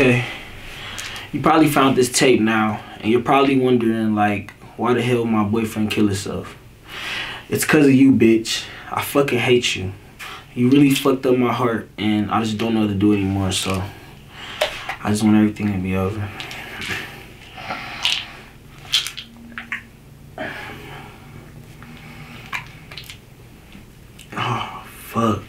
Okay, you probably found this tape now, and you're probably wondering, like, why the hell my boyfriend kill himself? It's cause of you, bitch. I fucking hate you. You really fucked up my heart, and I just don't know what to do anymore, so I just want everything to be over. Oh, fuck.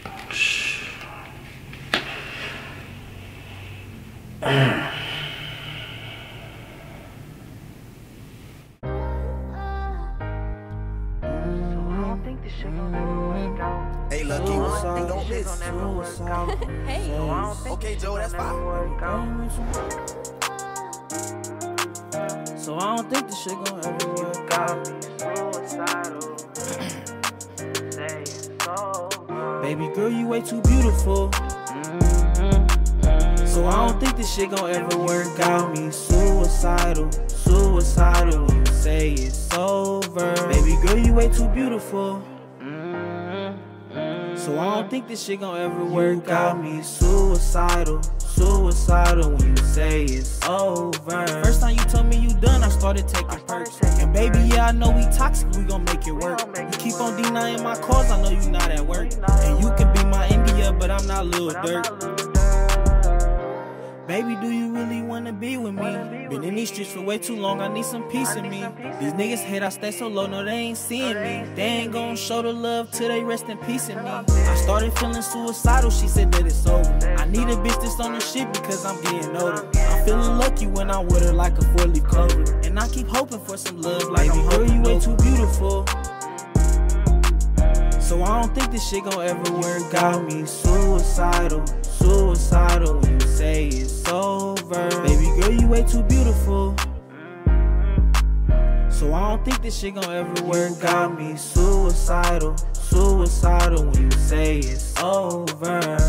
Hey, Lucky, don't miss. Hey. Okay, Joe, that's fine. So I don't think this shit gon' ever work out. Baby girl, you way too beautiful. So I don't think this shit gon' ever work out. Me suicidal, suicidal when you say it's over. Baby girl, you way too beautiful. So I don't think this shit gon' ever work out. Me suicidal, suicidal when you say it's over. First time you told me you done, I started taking perks. And baby, yeah, I know we toxic, we gon' make it work. You keep on denying my calls, I know you not at work. And you can be my India, but I'm not Lil Durk. Baby, do you really wanna be with me? Been in these streets for way too long, I need some peace in me. These niggas hate I stay so low, no they ain't seeing me. They ain't gon' show the love till they rest in peace in me. I started feeling suicidal, she said that it's over. I need a bitch that's on the shit because I'm getting older. I'm feeling lucky when I'm with her like a 4-leaf clover. And I keep hoping for some love like I'm girl, you way too beautiful. So I don't think this shit gon' ever work out. Me suicidal, suicidal when you say it's over. Baby girl, you way too beautiful. So I don't think this shit gon' ever work out. Me suicidal, suicidal when you say it's over.